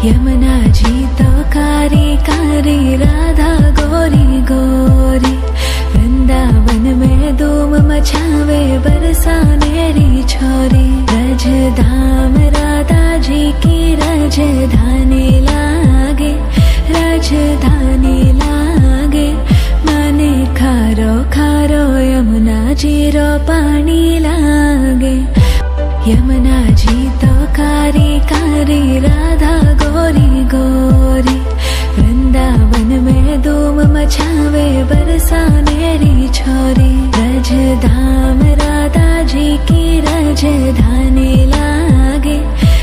यमुना जी तो कारी कारी राधा गोरी गोरी। वृंदावन में धूम मचावे बरसानेरी छोरी। रज धाम राधा जी की राजधानी लागे, राजधानी लागे। माने खारो खारो यमुना जी रो पानी लागे। यमुना जी तो कारी कारी राधा गोरी गोरी। वृंदावन में धूम मचावे बरसानेरी छोरी। रज धाम राधा जी की राजधानी लागे,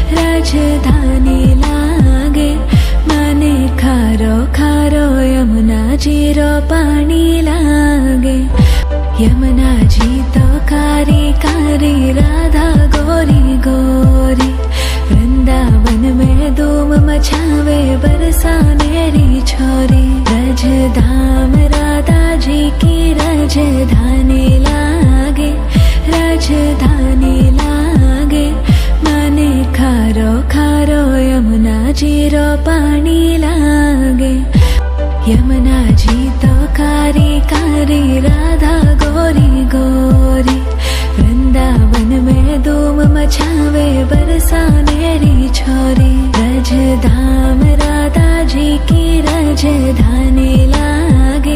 राजधानी लागे। माने खारो खारो यमुना जी रो पानी लागे। यमुना जी तो कारी कारी राधा गोरी गोरी। वृंदावन में धूम मचावे बरसानेरी छोरी। रज धाम राधा जी की राजधानी लागे, राजधानी लागे। माने खारो खारो यमुना जी रो पानी लागे। यमुना जी तो कारी कारी राधा गोरी गोरी। वृंदावन में धूम मचावे बरसानेरी छोरी। रज धाम राधा जी की राजधानी लागे,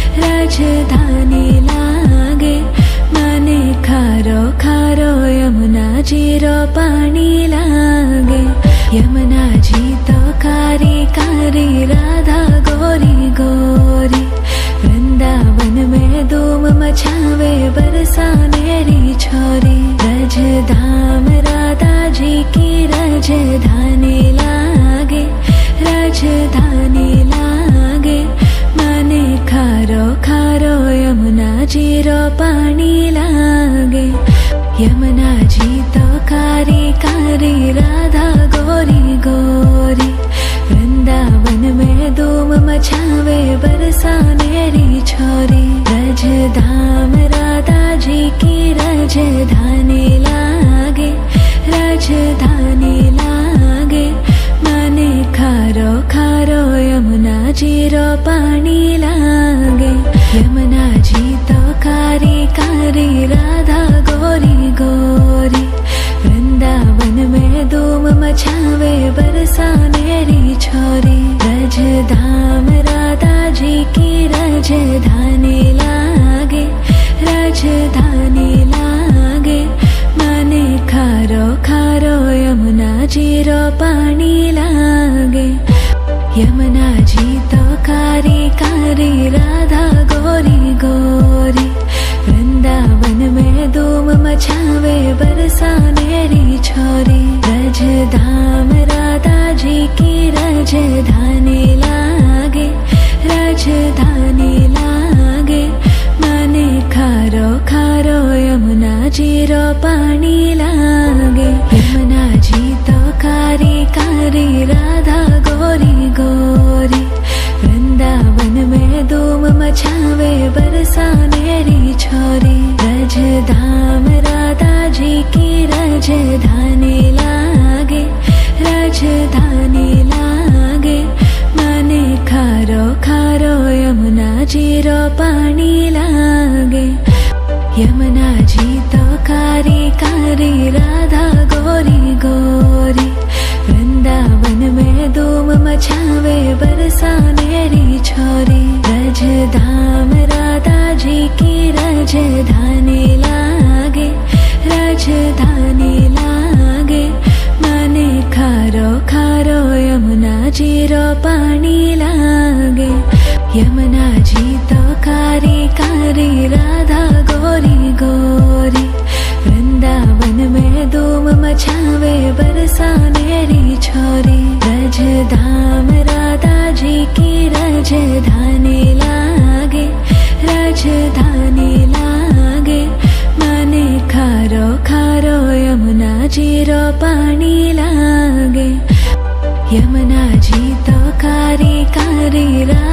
राजधानी लागे। माने खारो खारो यमुना जी रो पानी लागे। यमुना जी तो कारी कारी राधा गोरी गोरी। वृंदावन में धूम मचावे बरसानेरी छोरी। रज धाम राधा जी की राजधानी लागे, राजधानी लागे। माने खारो खारो यमुना जी रो पानी लागे। यमुना जी तो कारी कारी राधा गोरी गोरी। वृंदावन में धूम मचावे बरसानेरी छोरी। रज धाम राधा जी की राजधानी लागे, राजधानी लागे। माने खारो खारो यमुना जी रो पानी लागे। यमुना जी तो कारी कारी राधा गोरी गोरी। वृंदावन में धूम मचावे बरसानेरी छोरी। रज धाम राधा जी की राजधानी लागे, राजधानी लागे। माने खारो खारो यमुना जी रो पानी लागे। यमुना जी तो कारी कारी राधा गोरी गोरी। वृंदावन में धूम मचावे बरसानेरी छोरी। रज धाम राधा जी की राजधानी लागे, राजधानी लागे। माने खारो खारो यमुना जी रो पानी लागे। यमुना जी तो कारी कारी राधा गोरी गोरी। वृंदावन में धूम मचावे बरसानेरी छोरी। रज धाम राधा जी की राजधानी लागे, राजधानी लागे। माने खारो खारो यमुना जी रो पानी लागे। यमुना जी तो कारी कारी राधा गोरी गोरी। वृंदावन में धूम मचावे बरसानेरी छोरी। रज धाम राधा जी की राजधानी लागे, राजधानी लागे। माने खारो खारो यमुना जी रो पानी लागे। यमुना जी तो कारी कारी राधा गोरी गोरी। वृंदावन में धूम मचावे बरसानेरी छोरी। रज धाम राधा जी की राजधानी लागे, राजधानी लागे। माने खारो खारो यमुना जी रो पानी लागे। यमुना जी तो कारी कारी